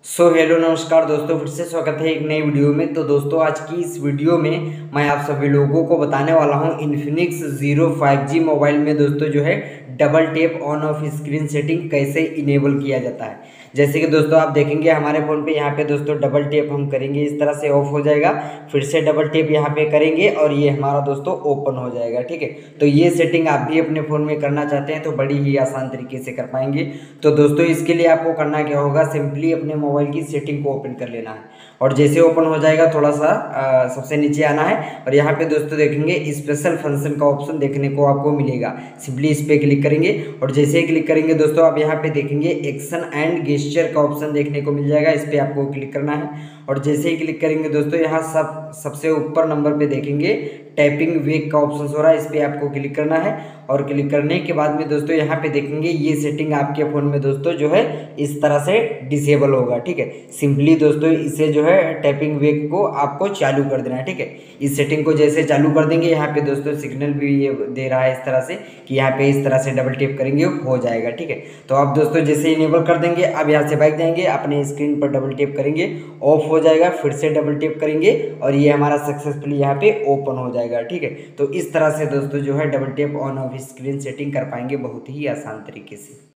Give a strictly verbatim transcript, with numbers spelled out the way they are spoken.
So hello नमस्कार दोस्तों, फिर से स्वागत है एक नई वीडियो में। तो दोस्तों आज की इस वीडियो में मैं आप सभी लोगों को बताने वाला हूं Infinix zero five G mobile में दोस्तों जो है double tap on off screen setting कैसे इनेबल किया जाता है। जैसे कि दोस्तों आप देखेंगे हमारे फ़ोन पे यहाँ पे दोस्तों डबल टैप हम करेंगे, इस तरह से ऑफ हो जाएगा। फिर से डबल टैप यहाँ पे करेंगे और ये हमारा दोस्तों ओपन हो जाएगा। ठीक है, तो ये सेटिंग आप भी अपने फ़ोन में करना चाहते हैं तो बड़ी ही आसान तरीके से कर पाएंगे। तो दोस्तों इसके लिए आपको करना क्या होगा, सिंपली अपने मोबाइल की सेटिंग को ओपन कर लेना है और जैसे ओपन हो जाएगा थोड़ा सा आ, सबसे नीचे आना है और यहाँ पे दोस्तों देखेंगे स्पेशल फंक्शन का ऑप्शन देखने को आपको मिलेगा। सिंपली इस पे क्लिक करेंगे और जैसे ही क्लिक करेंगे दोस्तों आप यहाँ पे देखेंगे एक्शन एंड गेस्चर का ऑप्शन देखने को मिल जाएगा। इस पे आपको क्लिक करना है और जैसे ही क्लिक करेंगे दोस्तों यहाँ सब सबसे ऊपर नंबर पे देखेंगे टाइपिंग वेक का ऑप्शन हो रहा है, इस पे आपको क्लिक करना है और क्लिक करने के बाद में दोस्तों यहाँ पे देखेंगे ये सेटिंग आपके फ़ोन में दोस्तों जो है इस तरह से डिसेबल होगा। ठीक है, सिंपली दोस्तों इसे जो है टाइपिंग वेक को आपको चालू कर देना है। ठीक है, इस सेटिंग को जैसे चालू कर देंगे यहाँ पे दोस्तों सिग्नल भी ये दे रहा है इस तरह से कि यहाँ पे इस तरह से डबल टैप करेंगे हो जाएगा। ठीक है, तो आप दोस्तों जैसे इनेबल कर देंगे अब यहाँ से बैक जाएंगे, अपने स्क्रीन पर डबल टैप करेंगे, ऑफ हो जाएगा, फिर से डबल टैप करेंगे और ये हमारा सक्सेसफुली यहाँ पे ओपन हो जाएगा। ठीक है, तो इस तरह से दोस्तों जो है double tap on off screen setting कर पाएंगे बहुत ही आसान तरीके से।